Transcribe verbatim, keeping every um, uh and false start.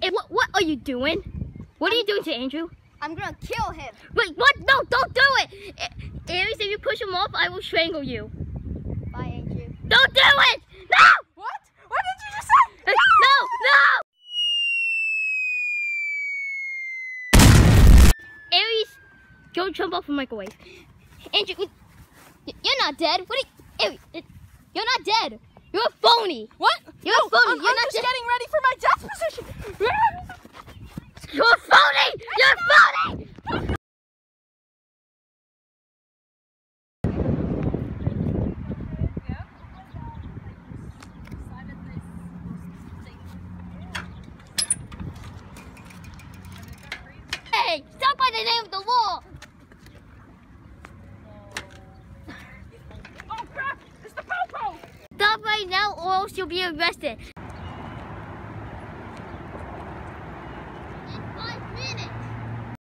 Hey, what, what are you doing? What are you doing to Andrew? I'm gonna kill him. Wait, what? No, don't do it! Aeres, if you push him off, I will strangle you. Bye, Andrew. Don't do it! No! What? What did you just say? No! No! Aeres, go jump off the microwave. Andrew, you're not dead. What are you, Aeres, you're not dead. You're a phony. What? You're no, a phony. I'm, You're I'm not just dead. getting ready for my death position. You're a phony! You're a phony! Hey, stop by the name of the law! Oh crap! It's the popo! Stop right now or else you'll be arrested.